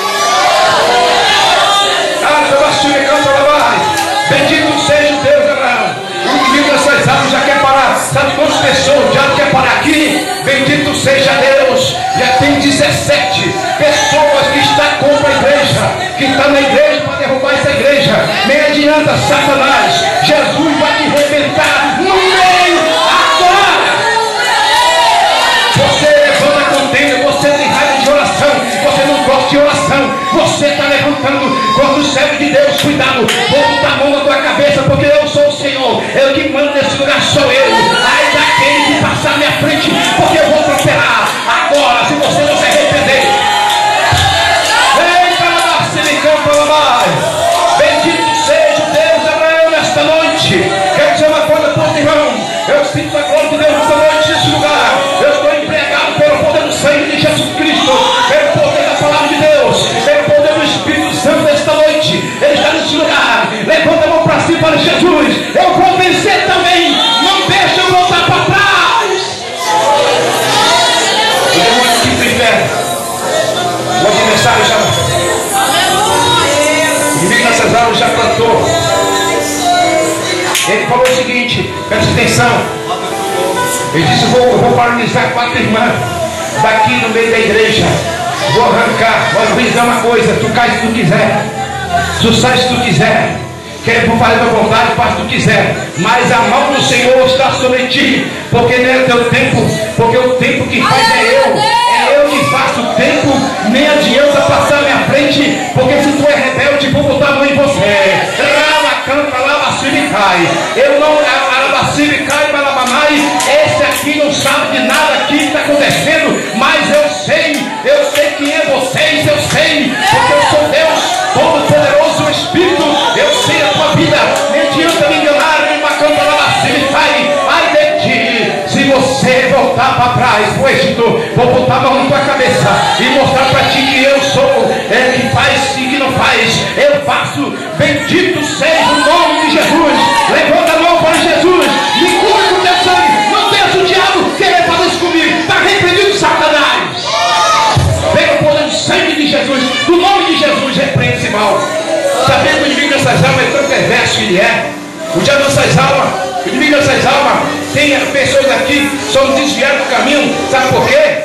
Bendito seja o Deus, Abraão. O inimigo dessas almas já quer parar. Sabe quantas pessoas já quer parar aqui? Bendito seja Deus. Já tem dezessete pessoas que estão contra a igreja, que estão na igreja para derrubar essa igreja. Nem adianta, Satanás. Jesus vai te arrebentar no meio agora. Você levanta a contenda, você tem raiva de oração, você não gosta de oração, você está levantando contra o servo de Deus. Cuidado, vou botar a mão na tua cabeça, porque eu sou o Senhor, eu que mando nesse lugar, sou eu. Ai daquele que passar na minha frente, porque eu vou prosperar agora, se você não se arrepender. Vem para lá, se me campa lá. Bendito seja o Deus, Abraão, nesta noite. Quero dizer uma coisa para o irmão, eu sinto a glória de Deus nesta noite, nesse lugar. Eu estou empregado pelo poder do sangue de Jesus Cristo, pelo poder da palavra de Deus, pelo poder do Espírito Santo nesta noite. Ele está nesse lugar. de Jesus, eu vou vencer também. Não deixa eu voltar para trás. O demônio aqui para o inferno. O adversário já, o inimigo nessas aulas já plantou. Ele falou o seguinte, presta atenção. Ele disse, vou, vou paralisar quatro irmãs daqui no meio da igreja. Vou arrancar, vou dizer uma coisa, tu cai se tu quiser, tu sai se tu quiser, quer por fazer a vontade, faz se tu quiser, mas a mão do Senhor está sobre ti, porque não é teu tempo, porque o tempo que faz é eu, é eu que faço o tempo, nem adianta passar à minha frente, porque se tu é rebelde, vou botar a mão em você. Lava, canta, lava, e cai. Eu não, alabacibe, cai, balabamai. Esse aqui não sabe de nada aqui que está acontecendo, mas eu sei, eu sei quem é vocês, eu sei, porque eu sou Deus Todo-Poderoso, o Espírito, eu sei a tua vida, nem adianta me enganar, me macamba, alabacibe, cai. Ai de ti, se você voltar para trás, pro Egito, vou botar a mão na tua cabeça e mostrar para ti que eu sou, é que faz e que não faz, eu faço. Bendito seja o nome de Jesus. Levanta a mão para Jesus, me cura com teu sangue. Não deixa o diabo querer fazer isso comigo. Está repreendido, Satanás. Pega o poder do sangue de Jesus, do nome de Jesus, repreende esse mal. Sabendo que o inimigo dessas almas é tão perverso que ele é. O diabo dessas almas, o inimigo dessas almas, tem pessoas aqui que são desviadas do caminho. Sabe por quê?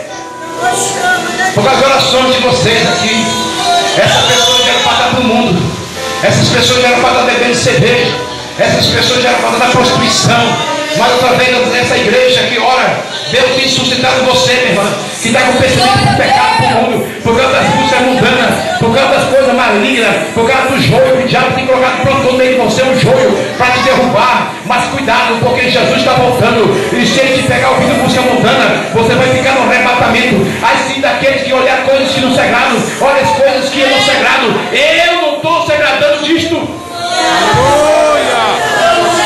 Por causa das orações de vocês aqui. Essas pessoas já eram para dar para o mundo. Essas pessoas já eram para estar bebendo cerveja. Essas pessoas já eram para estar prostituição. Mas através dessa igreja que ora, Deus tem suscitado você, minha irmã, que está com pensamento de pecado para o mundo, por causa das músicas mundanas, por causa das coisas malignas, por causa do joio que o diabo tem colocado pronto no meio de você, um joio para te derrubar. Mas cuidado, porque Jesus está voltando. E se ele te pegar ouvindo música mundana, você vai ficar no arrebatamento. Assim, daqueles que olhar coisas que não são sagradas, olha as coisas que não são sagradas. Eu não estou se agradando disto. Aleluia!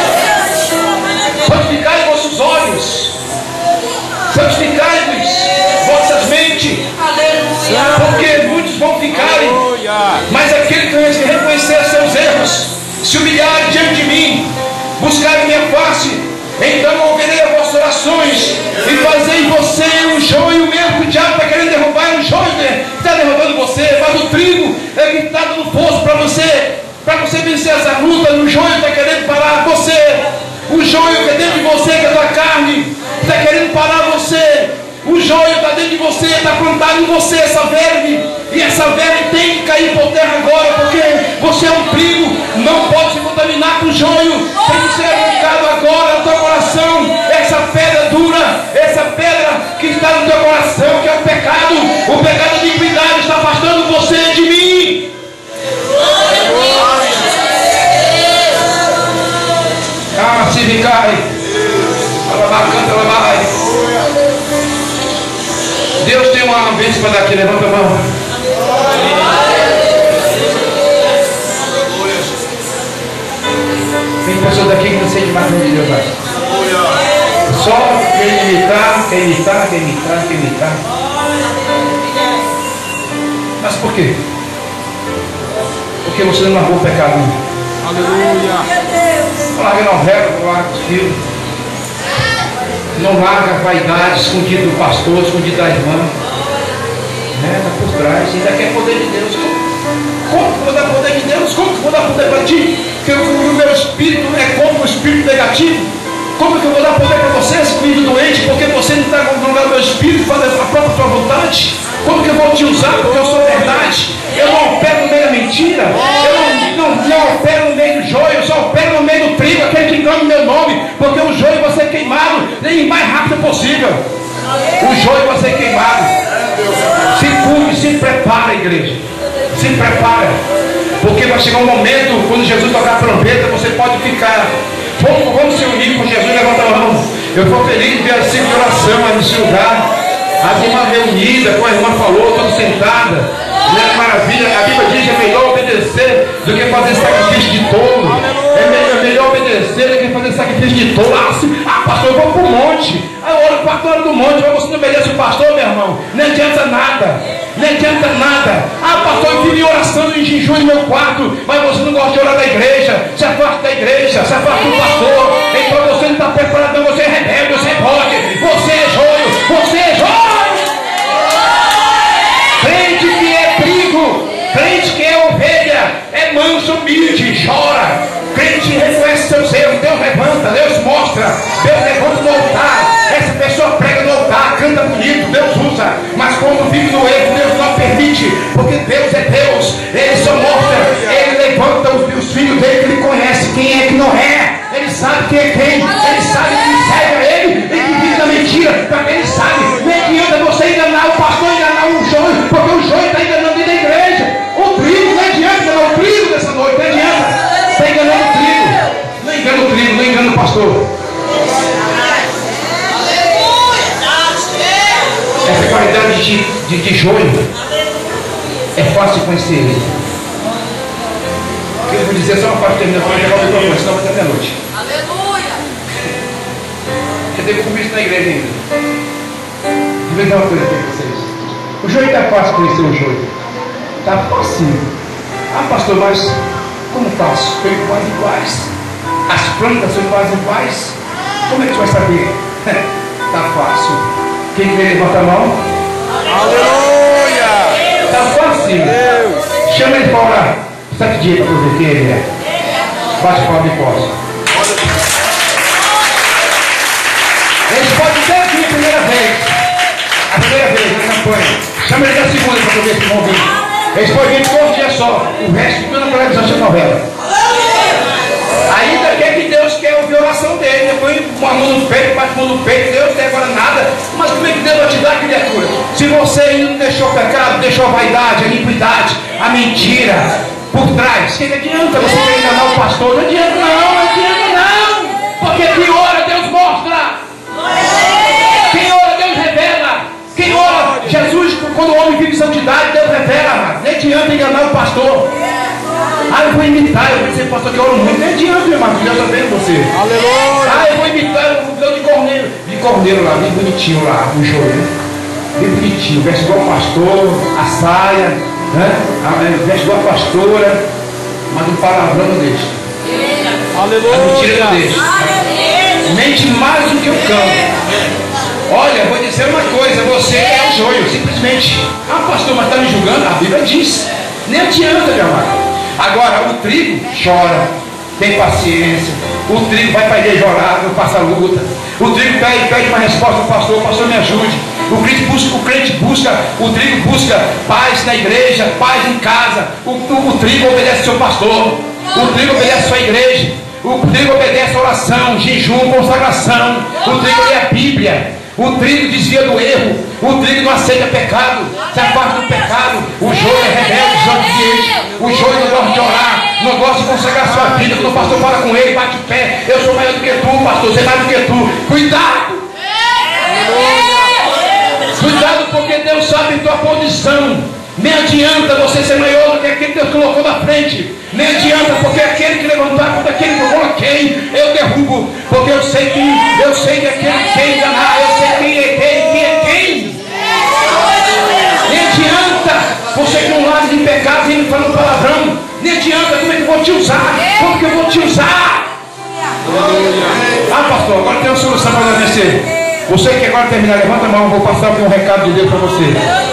Santificai vossos olhos, santificai-vos vossas mentes, porque muitos vão ficarem, mas aquele que reconhecer seus erros, se humilhar diante de mim, buscar minha face, então ouvirei as vossas orações e fazei você o joio mesmo que o diabo está querendo derrubar. O joio que está derrubando você, mas o trigo é que está dando força para você, para você vencer essa luta. O joio está querendo parar você. O joio que é dentro de você, que é da carne, está querendo parar você. O joio está dentro de você, está plantado em você essa verme. E essa verme tem que cair por terra agora, porque você é um trigo, não pode se contaminar com o joio. Tem que ser arrancado agora no teu coração. Essa pedra dura, essa pedra que está no teu coração, que é o pecado. O pecado de iniquidade está afastando você de mim. Ah, se vicai, Deus tem uma bênção para dar aqui, levanta a mão. Tem pessoas daqui que não sentem mais de Deus mais. Só quem imitar, quem imitar, quem imitar, quem imitar. Mas por quê? Porque você não largou o pecado. Aleluia! Não larga novela, não larga os filhos. Não larga a vaidade escondida do pastor, escondida da irmã. Né? Está por trás. Ainda quer poder de Deus. Como que vou dar poder de Deus? Como que vou dar poder para ti? Porque o meu espírito é como o espírito negativo. Como que eu vou dar poder para você, espírito doente? Porque você não está controlando o meu espírito, fazendo a própria sua vontade. Como que eu vou te usar? Porque eu sou verdade. Eu não opero no meio da mentira. Eu não, não, não opero no meio do joio. Eu só opero no meio do trigo, aquele que engana o meu nome. Porque o joio vai ser queimado o mais rápido possível. O joio vai ser queimado. Se cuide, se prepara, igreja. Se prepara. Porque vai chegar um momento, quando Jesus tocar a trombeta, você pode ficar. Vamos, vamos se unir com Jesus, levanta a mão. Eu estou feliz de ver a cena de oração aí nesse lugar. As irmãs reunidas, como a irmã falou, todas sentadas. Né? Maravilha, a Bíblia diz que é melhor obedecer do que fazer sacrifício de tolo. É melhor, é melhor obedecer do que fazer sacrifício de tolo. Ah, se, ah pastor, eu vou para o monte. Ah, eu oro quatro horas do monte, mas você não obedece o pastor, meu irmão. Não adianta nada. Não adianta nada. Ah, pastor, eu vivo em oração em jejum no meu quarto, mas você não gosta de orar da igreja. Você é parte da igreja. usa, mas quando vive no erro, Deus não permite, porque Deus é Deus. Ele só mostra, Ele levanta os, os filhos dele, que Ele conhece quem é que não é. Ele sabe quem é quem, Ele sabe quem serve a Ele e que vive na mentira, também Ele sabe. Não adianta você enganar o pastor, enganar o joio, porque o joio está enganando dentro da igreja. O trigo, não adianta enganar o trigo dessa noite, não adianta. Está enganando o trigo. Não engana o trigo, não engana o pastor. Essa qualidade de, de, de joio é fácil conhecer ele. Eu vou dizer só uma parte terminando para pegar o microfone, senão vai até meia-noite. Aleluia! Já teve comigo isso na igreja ainda. Vou dizer uma coisa aqui para vocês. O joio está fácil conhecer o joio. Está fácil. Ah, pastor, mas como faço? São iguais iguais. As plantas são iguais iguais. Como é que tu vai saber? Está fácil. Quem quer levantar a mão? Aleluia! Está fácil. Deus. Chama ele para orar. Sete dias para ver quem ele é. Bate palma e posse. Eles podem ter aqui a primeira vez. A primeira vez na campanha. Chama ele da segunda para ver se vão vir. Eles podem vir todos os dias só. O resto fica na televisão de novela. Ainda quer que Deus quer ouvir a oração dele. Depois uma mão no peito, bate a mão no peito. Deus tem agora nada. Mas como é que Deus vai te dar, criatura? Se você ainda não deixou o pecado, deixou a vaidade, a iniquidade, a mentira por trás, que adianta você querer enganar o pastor? Não adianta não, não adianta não. Porque quem ora, Deus mostra. Quem ora, Deus revela. Quem ora, Jesus, quando o homem vive em santidade, Deus revela. Não adianta enganar o pastor. Ah, eu vou imitar, eu vou dizer, pastor, que eu oro muito. Não adianta, meu irmão, Deus está vendo você. Aleluia! Ah, eu vou imitar, eu vou de corneiro. De corneiro lá, bem bonitinho lá, o joio. Bem bonitinho, veste igual o pastor, a saia, né? Veste igual a pastora, mas o palavrão não deixa. Aleluia! A mentira não deixa. Mente mais do que o cão. Olha, vou dizer uma coisa, você é o joio, simplesmente. Ah, pastor, mas está me julgando? A Bíblia diz. Nem adianta, meu amado. Agora, o trigo chora, tem paciência. O trigo vai para a igreja orar, não passa luta. O trigo pede, pede uma resposta ao pastor, o pastor me ajude. O crente busca, o crente busca, o trigo busca paz na igreja, paz em casa. O, o, o trigo obedece ao seu pastor. O trigo obedece à sua igreja. O trigo obedece à oração, jejum, consagração. O trigo lê a Bíblia. O trigo desvia do erro. O trigo não aceita pecado, se afasta do pecado. O joio é rebelde, desobediente. O joio não gosta de orar, não gosta de consagrar sua vida. Quando o pastor fala com ele, bate o pé. Eu sou maior do que tu, pastor, você é mais do que tu. Cuidado! Cuidado, porque Deus sabe tua posição. Nem adianta você ser maior do que aquele que Deus colocou na frente. Nem adianta, porque aquele que levantar contra aquele que eu coloquei, eu derrubo. Porque eu sei que eu sei que aquele que quer enganar, eu sei quem é quem, quem é quem. Nem adianta você que não lado de pecado e me falando palavrão. Nem adianta, como é que eu vou te usar? Como que eu vou te usar? Ah, pastor, agora tem uma solução para nós vencer. Você que agora terminar, levanta a mão, eu vou passar aqui um recado de Deus para você.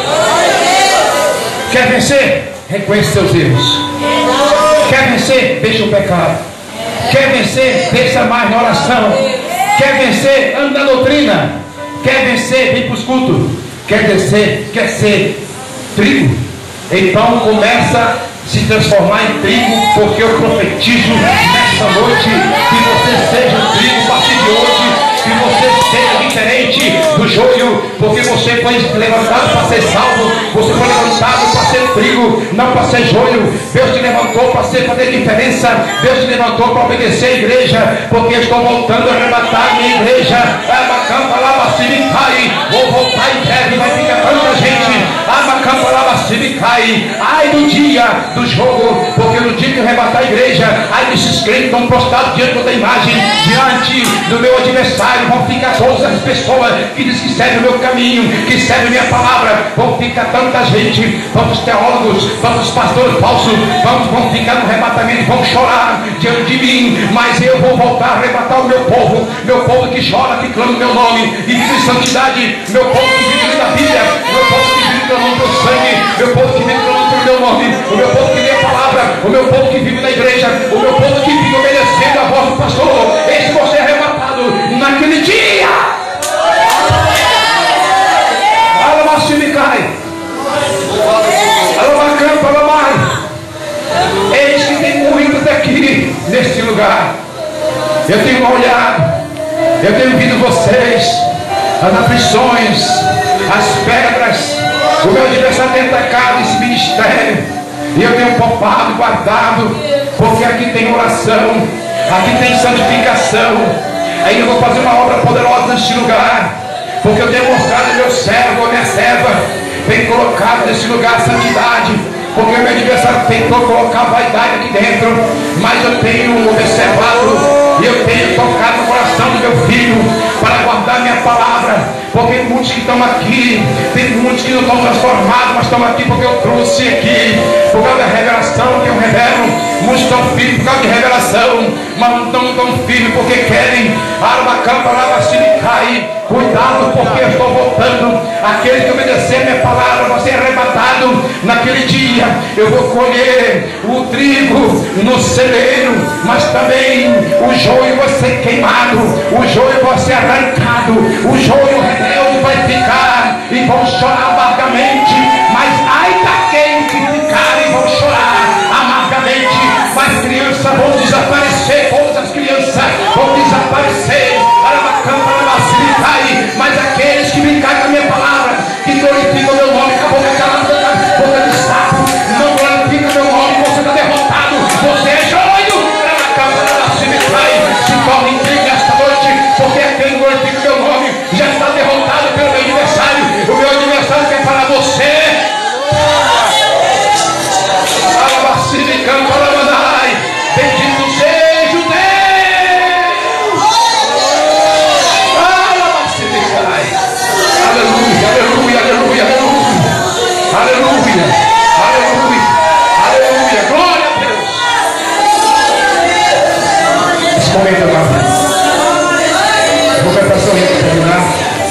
Quer vencer? Reconheça seus erros. Quer vencer? Deixa o pecado. Quer vencer? Deixa mais na oração. Quer vencer? Anda na doutrina. Quer vencer? Vem para os cultos. Quer vencer? Quer ser trigo? Então começa a se transformar em trigo, porque eu profetizo nesta noite que você seja um trigo a partir de hoje. Que você seja diferente do joio, porque você foi levantado para ser salvo, você foi levantado para ser trigo, não para ser joio. Deus te levantou para ser, fazer diferença. Deus te levantou para obedecer a igreja, porque eu estou voltando a arrebatar a minha igreja. Abacampa lá, cai. Vou voltar em breve, vai ficar tanta gente. Abacampa lá, cai. Ai do dia do jogo, porque no dia que eu arrebatar a igreja, ai desses crentes estão prostrados diante da imagem, diante do meu adversário. Vão ficar todas as pessoas que dizem que servem o meu caminho, que servem a minha palavra. Vão ficar tanta gente, tantos teólogos, tantos pastores falsos, vão, vão ficar no arrebatamento, vão chorar diante de mim. Mas eu vou voltar a arrebatar o meu povo, meu povo que chora, que clama o meu nome e vive em santidade, meu povo que vive na Bíblia, meu povo que vive clamando pelo sangue, meu povo que vive clamando pelo meu nome, o meu povo que lê a palavra, o meu povo que vive na igreja, o meu povo que vive obedecendo a voz do pastor. Esse você é arrebatado naquele dia. lugar. Eu tenho olhado, eu tenho visto vocês, as aflições, as pedras. O meu adversário tem atacado esse ministério. E eu tenho poupado, guardado, porque aqui tem oração, aqui tem santificação. Aí eu vou fazer uma obra poderosa neste lugar, porque eu tenho mostrado meu servo, minha serva, tem colocado nesse lugar a santidade. Porque o meu adversário tentou colocar vaidade aqui dentro, mas eu tenho observado e eu tenho tocado no coração do meu filho para guardar minha palavra. Porque muitos que estão aqui, tem muitos que não estão transformados, mas estão aqui porque eu trouxe aqui, por causa da revelação que eu revelo. Muitos estão firmes por causa de revelação, mas não estão tão firmes porque querem. Arma campa, lava se me cai. Cuidado, porque eu estou voltando. Aquele que obedecer a minha palavra vai ser arrebatado. Naquele dia eu vou colher o trigo no celeiro, mas também o joio vai ser queimado, o joio vai ser arrancado, o joio rebelde vai ficar e vão chorar amargamente. Mas ai daqueles que ficarem vão chorar amargamente. Mas crianças vão desaparecer, todas as crianças vão desaparecer. Mas aqueles que brincarem com a minha palavra, que glorificam o meu nome, com a boca calada, boca de sapo, não glorificam o meu nome, você está derrotado, você é joio, se torna intriga esta noite, porque aquele que glorifica o meu nome já está derrotado pelo meu adversário. O meu adversário quer falar você. Bendito seja o Deus. Aleluia, aleluia, aleluia, aleluia, aleluia, aleluia, aleluia, glória a Deus. Esse momento agora, eu vou cantar só para terminar.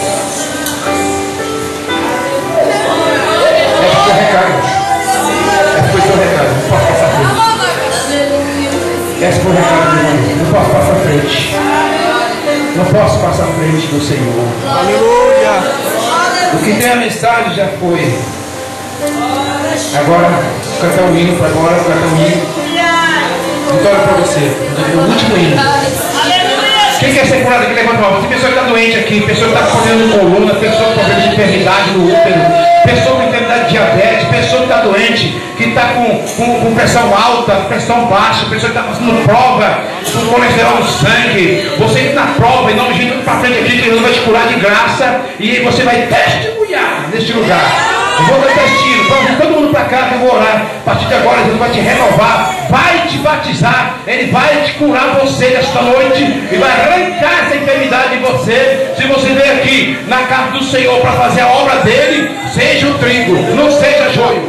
Esse foi o recado, esse foi o seu recado, não posso passar à frente. Esse foi o recado, meu irmão, não posso passar à frente. Não posso passar à frente do Senhor. Aleluia. O que tem a mensagem já foi. Agora, cantar o hino para agora, cantar o hino. Vitória para você. O último hino. Quem quer ser curado aqui, levanta a mão. Tem pessoa que está doente aqui, pessoa que está com problema de coluna, pessoa com problema de enfermidade no útero, pessoa com enfermidade de diabetes, pessoa que está doente, que está com, com, com pressão alta, pressão baixa, pessoa que está fazendo prova, com colesterol no sangue. Você que na prova, em nome de Jesus, para frente aqui, que Jesus vai te curar de graça e você vai testemunhar neste lugar. Eu vou dar testigo, para todo mundo para cá que eu vou orar. A partir de agora, Jesus vai te renovar, vai te batizar, Ele vai te curar você nesta noite e vai arrancar essa enfermidade de você. Se você veio aqui na casa do Senhor para fazer a obra dele, seja o trigo, não seja joio.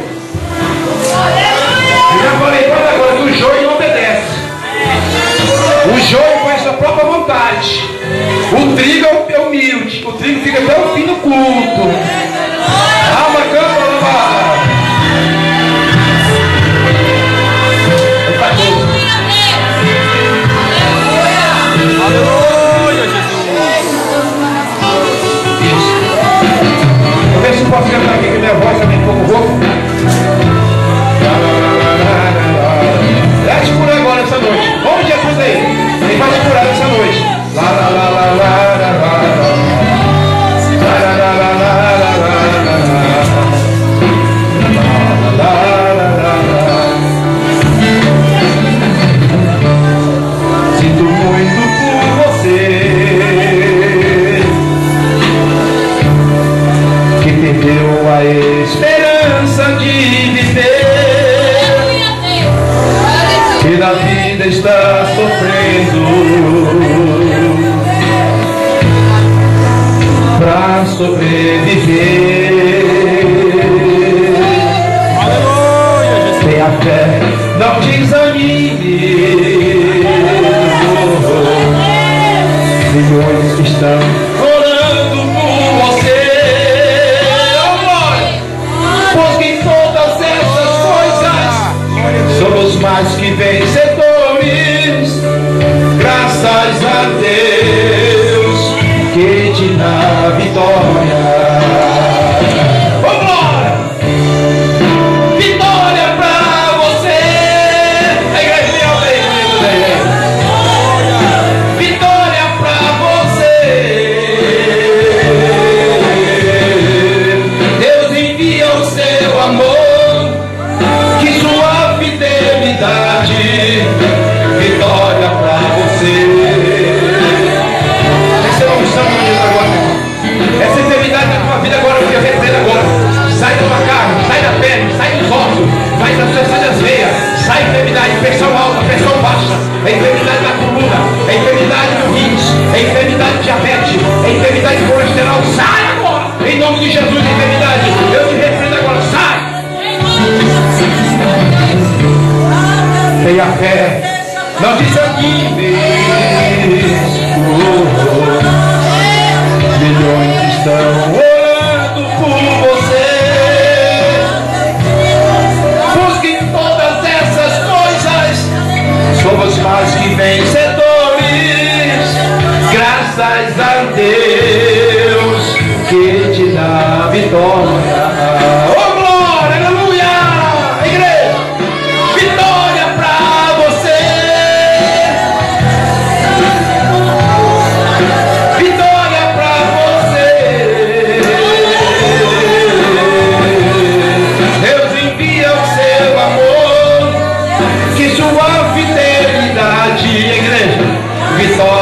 Eu já falei para agora que o joio não obedece. O joio faz sua própria vontade. O trigo é humilde. O trigo fica até o fim do culto. Alma canta, alma. Aleluia, Jesus. Isso. Vou ver se eu posso cantar aqui, que minha voz também é um pouco rouca. Vai te curar agora essa noite. Vamos Jesus aí. Ele vai te curar essa noite. Lá, lá, lá, lá, lá, lá, lá, lá. Sinto muito por você que perdeu a esperança de viver, que na vida está sofrendo pra sobreviver. Aleluia, Jesus. Tenha fé, não desanime. Milhões estão orando por você. Oh, glória! Pois que em todas essas coisas somos mais que vencedores. Graças a Deus que te dá vitória. Oh, glória! Vitória pra você. A igreja tem alguém, Enfermidade de colesterol, sai agora! Em nome de Jesus, enfermidade, eu te repreendo agora, sai! Tenha fé, não desanime. Milhões estão orando por você. Busque todas essas coisas. Somos mais que vencedores. Graças a Deus que te dá vitória. Oh glória, aleluia! Igreja, vitória pra você. Vitória pra você. Deus envia o seu amor, que sua fidelidade, igreja, vitória.